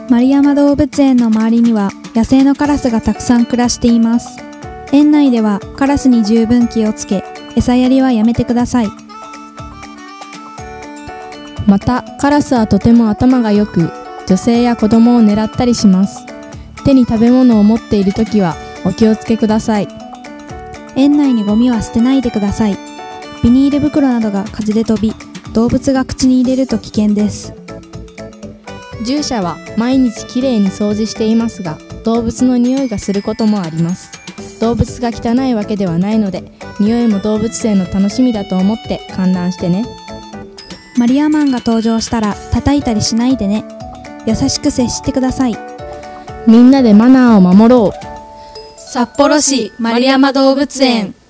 円山動物園の周りには野生のカラスがたくさん暮らしています。園内ではカラスに十分気をつけ、餌やりはやめてください。 またカラスはとても頭が良く、女性や子供を狙ったりします。手に食べ物を持っているときはお気をつけください。 園内にゴミは捨てないでください。ビニール袋などが風で飛び、動物が口に入れると危険です。 獣舎は毎日きれいに掃除していますが、動物の匂いがすることもあります。動物が汚いわけではないので、匂いも動物園の楽しみだと思って観覧してね。 マリアマンが登場したら叩いたりしないでね。優しく接してください。 みんなでマナーを守ろう。 札幌市円山動物園。